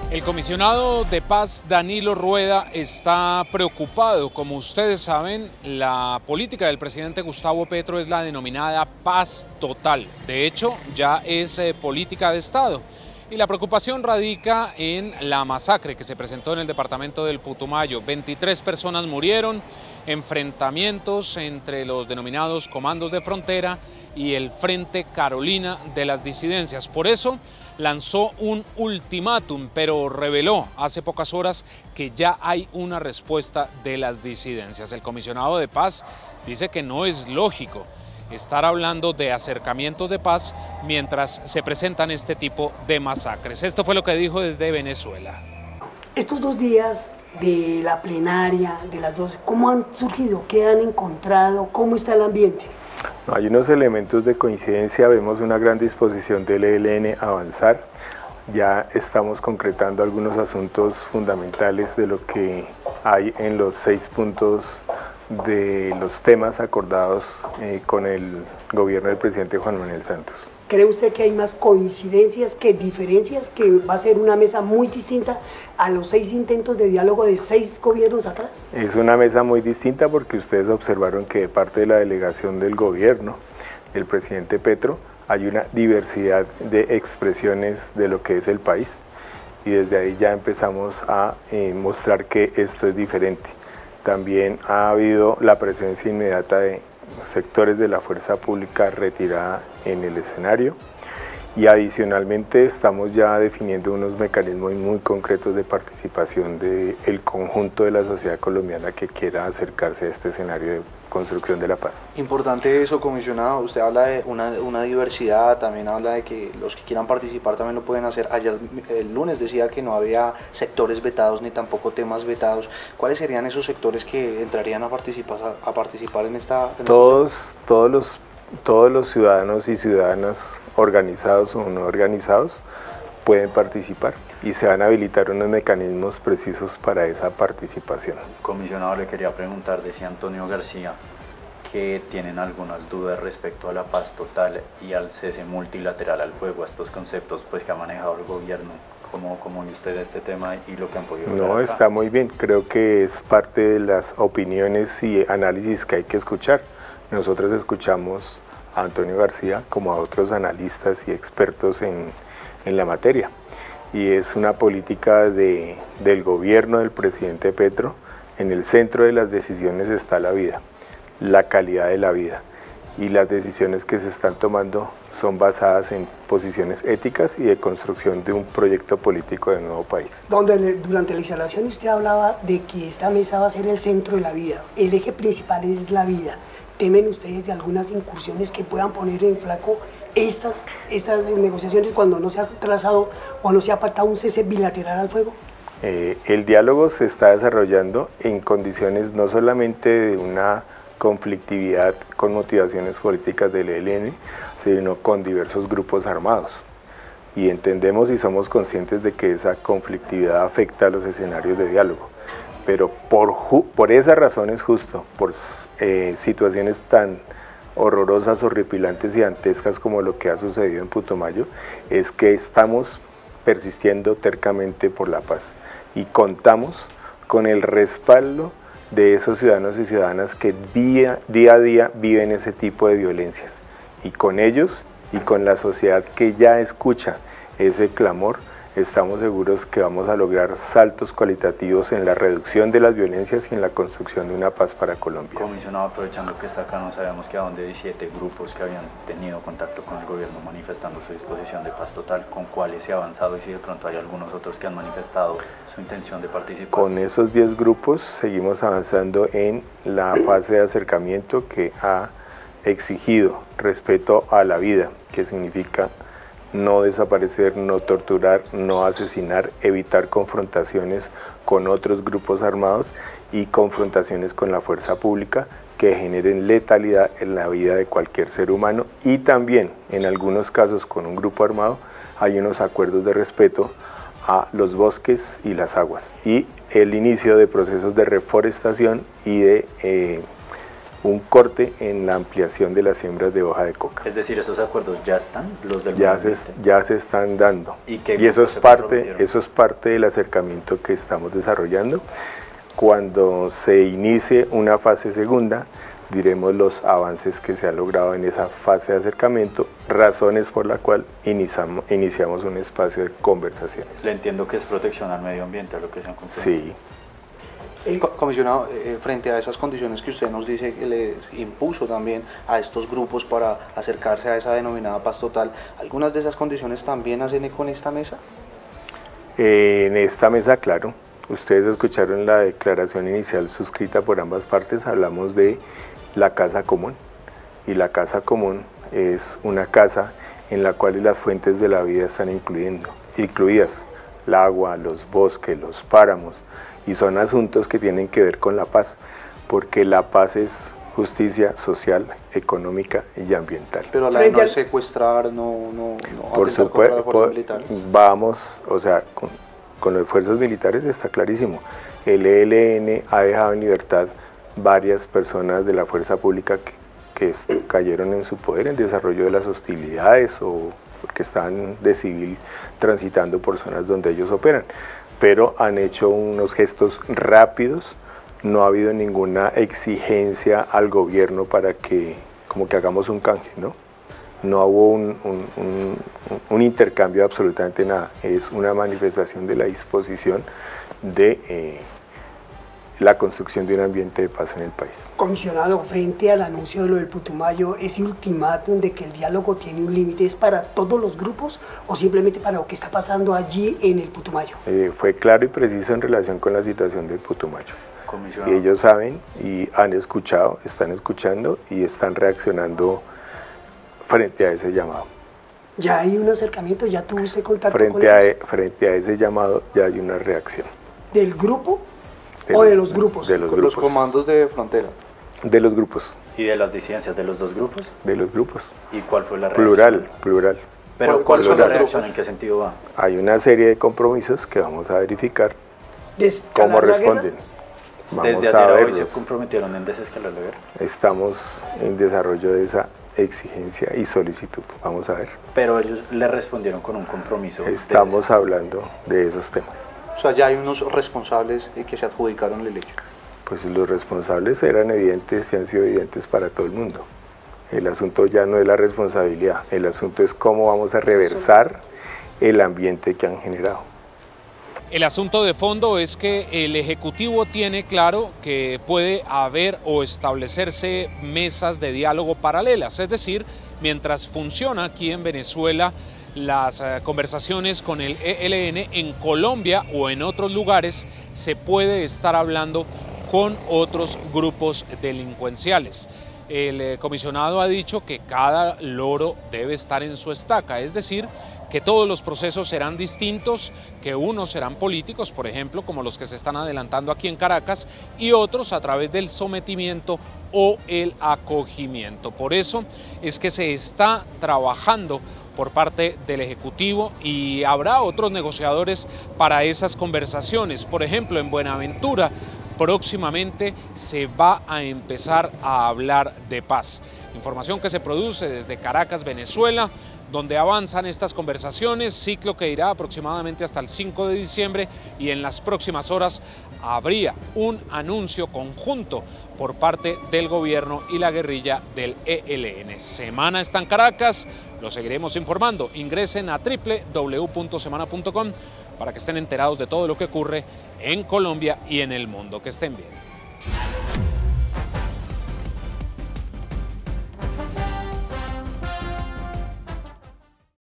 El comisionado de paz Danilo Rueda está preocupado. Como ustedes saben, la política del presidente Gustavo Petro es la denominada paz total. De hecho, ya es política de Estado. Y la preocupación radica en la masacre que se presentó en el departamento del Putumayo. 23 personas murieron, enfrentamientos entre los denominados comandos de frontera y el Frente Carolina de las disidencias. Por eso lanzó un ultimátum, pero reveló hace pocas horas que ya hay una respuesta de las disidencias. El comisionado de paz dice que no es lógico estar hablando de acercamientos de paz mientras se presentan este tipo de masacres. Esto fue lo que dijo desde Venezuela. Estos 2 días de la plenaria, de las 12, ¿cómo han surgido? ¿Qué han encontrado? ¿Cómo está el ambiente? Hay unos elementos de coincidencia, vemos una gran disposición del ELN a avanzar. Ya estamos concretando algunos asuntos fundamentales de lo que hay en los 6 puntos de los temas acordados con el gobierno del presidente Juan Manuel Santos. ¿Cree usted que hay más coincidencias que diferencias, que va a ser una mesa muy distinta a los 6 intentos de diálogo de 6 gobiernos atrás? Es una mesa muy distinta porque ustedes observaron que de parte de la delegación del gobierno, del presidente Petro, hay una diversidad de expresiones de lo que es el país y desde ahí ya empezamos a mostrar que esto es diferente. También ha habido la presencia inmediata de sectores de la fuerza pública retirada en el escenario y adicionalmente estamos ya definiendo unos mecanismos muy concretos de participación del conjunto de la sociedad colombiana que quiera acercarse a este escenario de construcción de la paz. Importante eso, comisionado. Usted habla de una diversidad, también habla de que los que quieran participar también lo pueden hacer. Ayer, el lunes, decía que no había sectores vetados ni tampoco temas vetados. ¿Cuáles serían esos sectores que entrarían a participar en esta? Todos los ciudadanos y ciudadanas organizados o no organizados pueden participar y se van a habilitar unos mecanismos precisos para esa participación. Comisionado, le quería preguntar, decía Antonio García, que tienen algunas dudas respecto a la paz total y al cese multilateral al fuego, a estos conceptos pues que ha manejado el gobierno. ¿Cómo ve usted este tema y lo que han podido ver No, acá? está muy bien, creo que es parte de las opiniones y análisis que hay que escuchar. Nosotros escuchamos a Antonio García como a otros analistas y expertos en la materia. Y es una política del gobierno del presidente Petro. En el centro de las decisiones está la vida, la calidad de la vida. Y las decisiones que se están tomando son basadas en posiciones éticas y de construcción de un proyecto político de nuevo país. Durante la instalación usted hablaba de que esta mesa va a ser el centro de la vida, el eje principal es la vida. ¿Temen ustedes de algunas incursiones que puedan poner en flaco estas negociaciones cuando no se ha trazado o no se ha pactado un cese bilateral al fuego? El diálogo se está desarrollando en condiciones no solamente de una conflictividad con motivaciones políticas del ELN, sino con diversos grupos armados. Y entendemos y somos conscientes de que esa conflictividad afecta a los escenarios de diálogo. Pero por esas razones justo, por situaciones tan horrorosas, horripilantes y dantescas como lo que ha sucedido en Putumayo, es que estamos persistiendo tercamente por la paz y contamos con el respaldo de esos ciudadanos y ciudadanas que día a día viven ese tipo de violencias y con ellos y con la sociedad que ya escucha ese clamor, estamos seguros que vamos a lograr saltos cualitativos en la reducción de las violencias y en la construcción de una paz para Colombia. Comisionado, aprovechando que está acá, no sabíamos que a dónde 17 grupos que habían tenido contacto con el gobierno manifestando su disposición de paz total, ¿con cuáles se ha avanzado y si de pronto hay algunos otros que han manifestado su intención de participar? Con esos 10 grupos seguimos avanzando en la fase de acercamiento que ha exigido respeto a la vida, que significa no desaparecer, no torturar, no asesinar, evitar confrontaciones con otros grupos armados y confrontaciones con la fuerza pública que generen letalidad en la vida de cualquier ser humano y también, en algunos casos con un grupo armado, hay unos acuerdos de respeto a los bosques y las aguas y el inicio de procesos de reforestación y de un corte en la ampliación de las siembras de hoja de coca. Es decir, ¿esos acuerdos ya están, los del ya se están dando. Y eso es parte del acercamiento que estamos desarrollando. Cuando se inicie una fase segunda, diremos los avances que se han logrado en esa fase de acercamiento, razones por la cual iniciamos un espacio de conversaciones. Le entiendo que es protección al medio ambiente, lo que se han considerado. Sí. Comisionado, frente a esas condiciones que usted nos dice que les impuso también a estos grupos para acercarse a esa denominada paz total, ¿algunas de esas condiciones también hacen eco en esta mesa? En esta mesa, claro. Ustedes escucharon la declaración inicial suscrita por ambas partes, hablamos de la casa común. Y la casa común es una casa en la cual las fuentes de la vida están incluidas, el agua, los bosques, los páramos, y son asuntos que tienen que ver con la paz, porque la paz es justicia social, económica y ambiental. Pero la de no secuestrar, no por supuesto, vamos, o sea, con las fuerzas militares está clarísimo. El ELN ha dejado en libertad varias personas de la fuerza pública que cayeron en su poder en desarrollo de las hostilidades o porque estaban de civil transitando por zonas donde ellos operan, pero han hecho unos gestos rápidos, no ha habido ninguna exigencia al gobierno para que como que hagamos un canje, ¿no? No hubo un intercambio de absolutamente nada, es una manifestación de la disposición de la construcción de un ambiente de paz en el país. Comisionado, frente al anuncio de lo del Putumayo, ¿ese ultimátum de que el diálogo tiene un límite es para todos los grupos o simplemente para lo que está pasando allí en el Putumayo? Fue claro y preciso en relación con la situación del Putumayo. Y ellos saben y han escuchado, están escuchando y están reaccionando frente a ese llamado. ¿Ya hay un acercamiento? ¿Ya tuvo usted contacto con ellos? Frente a ese llamado ya hay una reacción. ¿Del grupo o de los grupos? De los grupos. Los comandos de frontera. De los grupos. ¿Y de las disidencias de los dos grupos? De los grupos. ¿Y cuál fue la reacción? Plural. ¿Pero cuál fue la reacción? ¿En qué sentido va? Hay una serie de compromisos que vamos a verificar cómo responden. Desde ayer hoy se comprometieron en desescalar la guerra. Estamos en desarrollo de esa exigencia y solicitud, vamos a ver. Pero ellos le respondieron con un compromiso. Estamos hablando de esos temas. O sea, ya hay unos responsables que se adjudicaron el hecho. Pues los responsables eran evidentes y han sido evidentes para todo el mundo. El asunto ya no es la responsabilidad, el asunto es cómo vamos a reversar el ambiente que han generado. El asunto de fondo es que el Ejecutivo tiene claro que puede haber o establecerse mesas de diálogo paralelas, es decir, mientras funciona aquí en Venezuela las conversaciones con el ELN, en Colombia o en otros lugares se puede estar hablando con otros grupos delincuenciales. El comisionado ha dicho que cada loro debe estar en su estaca, es decir, que todos los procesos serán distintos, que unos serán políticos, por ejemplo, como los que se están adelantando aquí en Caracas, y otros a través del sometimiento o el acogimiento. Por eso es que se está trabajando por parte del Ejecutivo y habrá otros negociadores para esas conversaciones. Por ejemplo, en Buenaventura próximamente se va a empezar a hablar de paz. Información que se produce desde Caracas, Venezuela, donde avanzan estas conversaciones, ciclo que irá aproximadamente hasta el 5 de diciembre y en las próximas horas habría un anuncio conjunto por parte del gobierno y la guerrilla del ELN. Semana está en Caracas, lo seguiremos informando. Ingresen a www.semana.com para que estén enterados de todo lo que ocurre en Colombia y en el mundo. Que estén bien.